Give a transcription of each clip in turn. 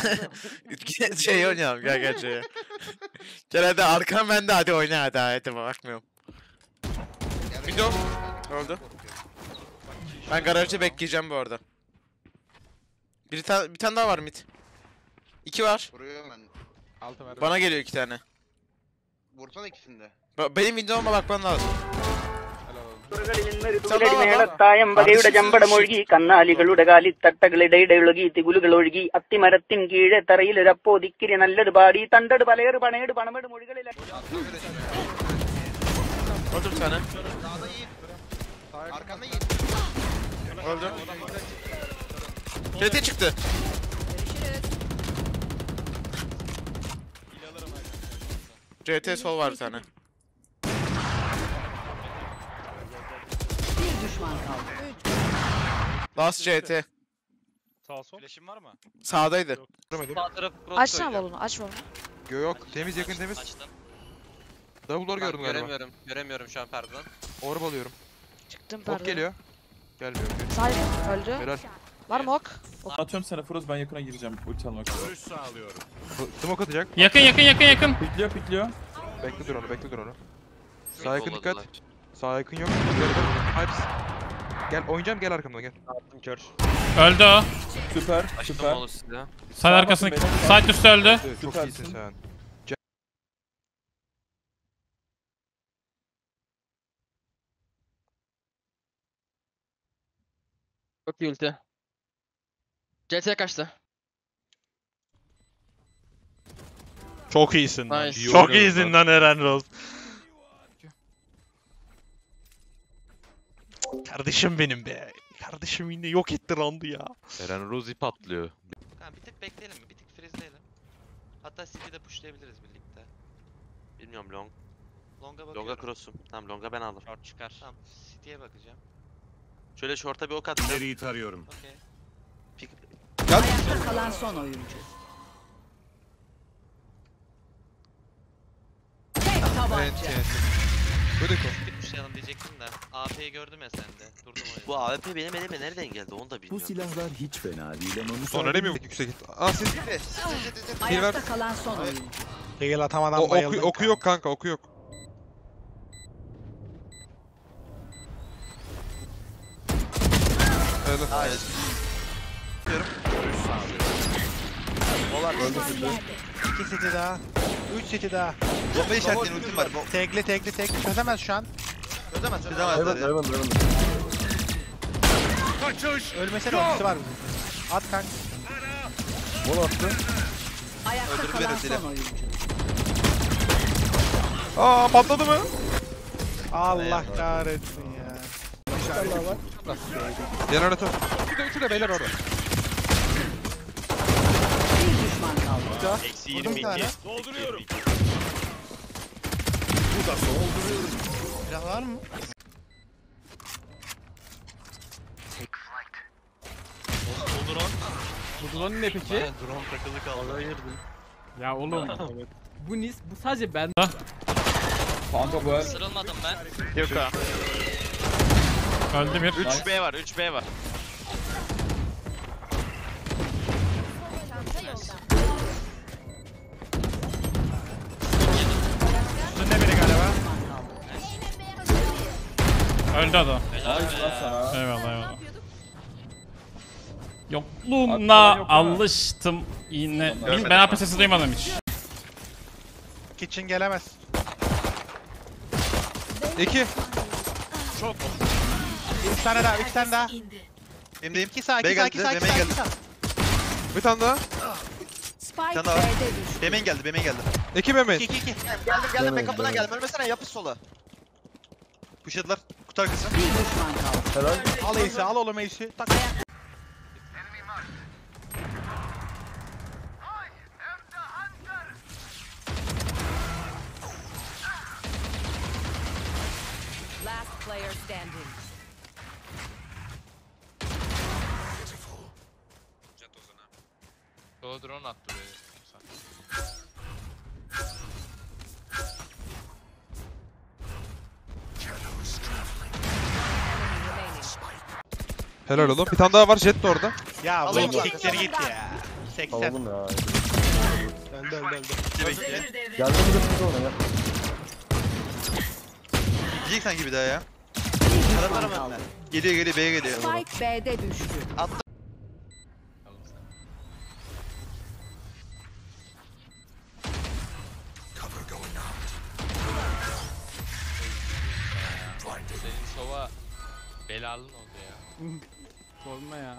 Şey oynayalım gel şeye. Gel hadi arkam bende hadi oyna hadi bakmıyorum. Window. Oldu. Ben garajda bekleyeceğim bu arada. Bir tane daha var mid. 2 var. Vuruyorum ben. Bana geliyor 2 tane. Vursana ikisinde. Benim window'uma bakman lazım. മേളത്തായമ്പകയുടെ ചമ്പടമൊഴുകി കന്നാലികളുടെ കാലിത്തട്ടകളിടയിടൊഴുകി തികുലുകളൊഴുകി അത്തിമരത്തിൻ കീഴെ തറയിലൊരപ്പോ ദിക്കിരി നല്ലത് പാടി തണ്ടട് പലയറ് പണയട് പണമെട് മൊഴികളിൽ Öldü bir tane. Arkanda yiyin. Öldü. TT çıktı. CT sol var bir tane. Bir düşman kaldı. Last CT. Sağ sol. Flash'in var mı? Sağdaydı. Sağ taraf cross Açsana balonu, aç balonu. Yok temiz yakın temiz. Açtım. Double door gördüm galiba. Göremiyorum şu an perdeden. Orb alıyorum. Çıktım Ok pardon. geliyor. Gelmiyor. Sahip öldü. Helal. Var mı ok? Atıyorum sana Froz, ben yakına gireceğim ulti almak için. Görüş sağlıyorum. Smoke atacak. Yakın. Pikliyor. Bekle dur onu. Sağ yakın dikkat. Sağ yakın yok. Geride. Hypes. Gel oynayacağım gel arkamdan gel. Attım kör. Öldü o. Süper. Side arkasındaki. Side üstü öldü. Çok Süpersin. iyisin sen. Çok iyi ulti. CT kaçtı. Çok iyisin lan. Nice. Çok iyisin lan Eren Rose. Kardeşim benim be. Kardeşim yine yok etti roundu ya. Eren Rose patlıyor. Tamam bir tık bekleyelim mi? Bir tık freezeleyelim. Hatta City'de pushlayabiliriz birlikte. Bilmiyorum long. Long'a bakıyorum. Longa cross'um. Tamam longa ben alırım. Short çıkar. Tamam City'ye bakacağım. Şöyle short'a bir ok atacağım. İleriyi tarıyorum. Okey. Ayakta kalan son oyuncu. Tek tabanca. Böyle ko. City pushlayalım diyecektim de. AP'yi gördüm ya sende. Durdum o yüzden. Bu AWP benim elime nereden geldi onu da bilmiyorum. silahlar hiç fena değil ama Sonra ne mi yüksek? Aa siz. Ayakta kalan son oyuncu. Heal atamadan bayıldım. Oku yok kanka oku yok. Öyle. Hayır. İki seti daha. 3 seti daha. Bomba işaretleyen ultim var. Tekli. Çözemez şu an. Çözemez. Çözemezler ya. Ölmesene ultisi var bizim. At kanka. Ayakta Öldürdü kalan beni Özdil'im. son oyuncu. Aa patladı mı? Allah kahretsin ya. Jeneratör. Üçü de beyler orada. Bir düşman kaldı. Eksi 22. Dolduruyorum. Silah var mı? Bu drone ne peki? Drone takılı kaldı. Hayırdır? Ya oğlum. Bu sadece ben. Kanka bu el. Sırılmadım ben. Yok ha. Öldü bir. 3B var 3B var. Üstünde biri galiba. Öldü adam. Sana. Eyvallah. Yokluğuna alıştım yine. Ben AP sesi duymadım hiç. Kitchen gelemez. 2. Çok. 3 tane daha 3 tane daha. Benim 2 sağ 2 B sağ geldi, 2 sağ B 2 sağ geldi. 2 sağ. Bir tane daha. Spike tane daha var. B'de düştü. Bemen geldi. 2 Mehmet. 2 2 2. Geldim ben kapına geldim. Ölmesene yapış sola. Pushladılar. Kutu arkası. Bir düşman kaldı. Al Ace'i al oğlum Ace'i. Tak. Last player standing. O drone attı böyle. Helal oğlum. Bir tane daha var Jet de orada. Ya Alayım bu mı? siktir git ya. 80. Alalım ya. Öldü. Geldi mi de siz ona ya. Gidecek sanki bir daha ya. Bir düşman kaldı. Geliyor B'ye geliyor. Spike B'de düştü. Senin sova belalın oldu ya. Sorma ya.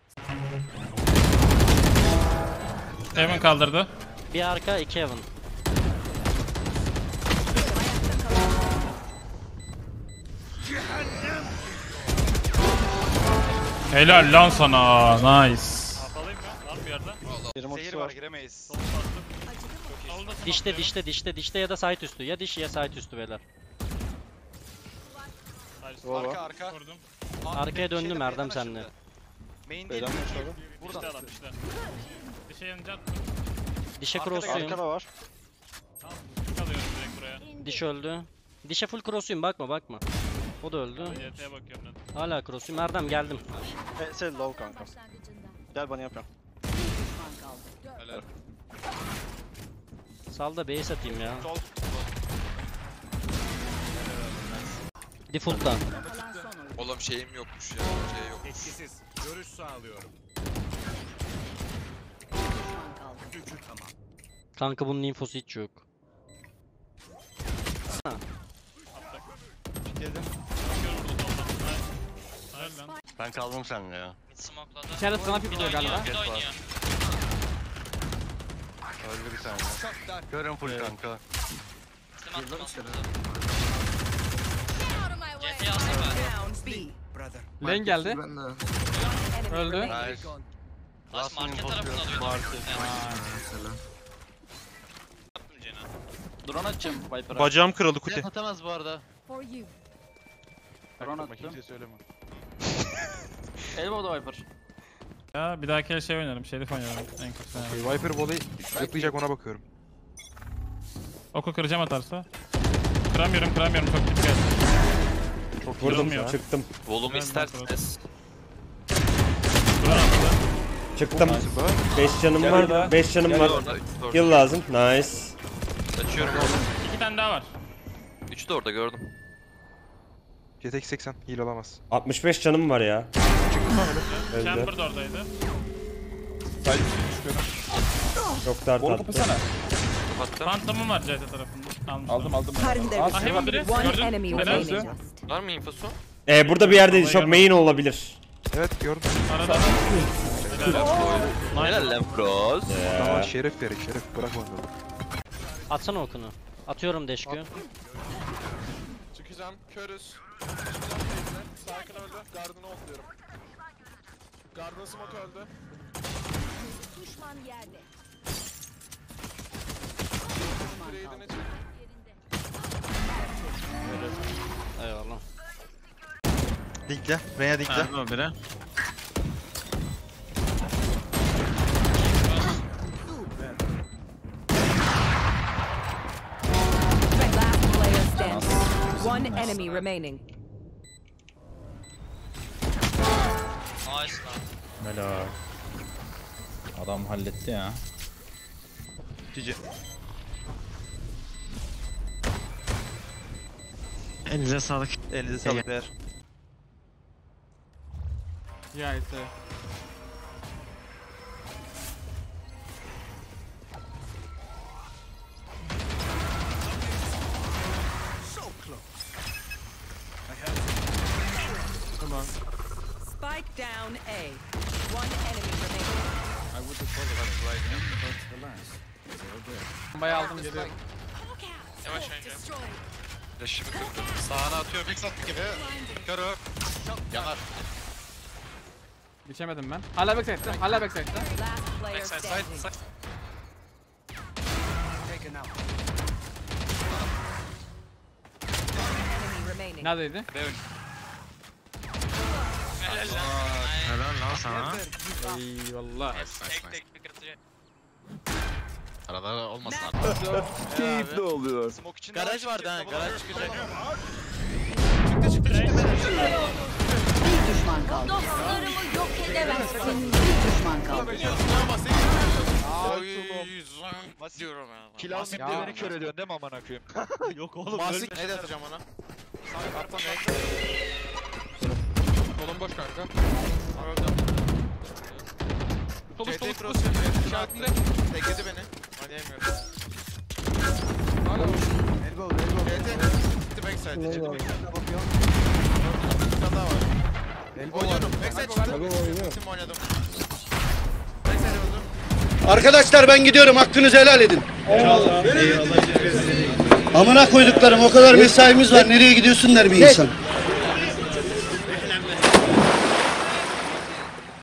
Heaven kaldırdı. Bir arka 2 Heaven. Helal lan sana. Nice. Alayım mı? Var mı bir yerde? Zehir var giremeyiz. Dişte ya da site üstü. Ya diş ya site üstü beyler. Arka. Vurdum. Arkaya döndüm Erdem senle. Main değil. Buradan. İşte adam işte. Bir şey yanınca Dişe crossluyum. Arkada var. kalıyorum direkt buraya. Diş öldü. Dişe full crossluyum bakma. O da öldü. YT'ye bakıyorum ben. Hala crossluyum. Erdem geldim. Sen low kanka. Gel bana yapıyorum. Helal. Sal da B'ye satayım ya. Sol. Default'tan. Oğlum şeyim yokmuş ya. Şey yok. Etkisiz. Görüş sağlıyorum. Kanka bunun infosu hiç yok. Geldim. Ben kaldım seninle ya. İçeride sniper tutuyor galiba. Öldü bir saniye. Görün full kanka. Lane geldi. Öldü. Nice. Last market tarafında Drone atacağım Viper'a. Bacağım kırıldı Kuti. Atamaz bu arada. Drone attım. Kimseye söyleme. Elbow'da Viper. Ya bir dahaki şey oynarım. Şerif oynarım. En kötü. Viper volley zıplayacak ona bakıyorum. Oku kıracağım atarsa. Kıramıyorum. Çok dikkat. Çok Kırılmıyor. Çıktım. Volum Evet, isterseniz. Drone attı. Çıktım. 5 canım Gel var. orada. 5 canım var. Heal lazım. Nice. Açıyorum oğlum. 2 tane daha var. 3 de orada gördüm. GTX 80 heal alamaz. 65 canım var ya. Öldü. Chamber da oradaydı. Çok dart attı. Kapattım. Phantom'um var CT tarafında. Aldım. Ah hemen biri. One Gördün. enemy Helal. remaining. Var mı infosu? Burada bir yerdeydi. Çok main olabilir. Evet gördüm. Arada. Helal lan bros. Tamam şeref verin şeref bırak onu. Atsana okunu. Atıyorum deşkü. Çıkacağım. Körüz. Sakin öldü. Gardını okluyorum. Gardın smoke öldü. Düşman yerde. Trade'ine çık. Eyvallah. Dinkle. Reyna dinkle. Last player standing. One enemy remaining. Helal. Adam halletti ya. Cici. Elinize sağlık. Elinize sağlık beyler. Ya işte. Tamam. Spike down A. One enemy remaining. Bombayı aldım geliyorum. Yavaş önce. Flash'ımı kırdım. Sağına atıyorum. Fix attı gibi. Körü. Yanar. Geçemedim ben. Hala backside'de. Last player Backside standing. side. Enemy remaining. Neredeydi? Helal lan sana. Eyvallah. Tek bir kırıcı. Arada olmasın artık. Keyifli oluyor. Smoke için Garaj vardı ha. Garaj çıkacak. Bir düşman düşman kaldı. Dostlarımı yok edemezsin. Bir düşman kaldı. Oy diyorum ya. Kill almayıp Ya. da beni kör ediyorsun değil mi amına koyayım? Yok oğlum. Masik ne atacağım ona? Atlam ek. Solun boş kanka. Öldüm. Solun CT solun cross İşaretinde. tekledi beni. Oynayamıyorum. Hala CT. Gitti backside. Bir tane daha var. Oynuyorum. Backside çıktı. Ultim oynadım. Backside öldüm. Arkadaşlar ben gidiyorum. Hakkınızı helal edin. Amına koyduklarım. O kadar mesaimiz var. Nereye gidiyorsun der bir insan.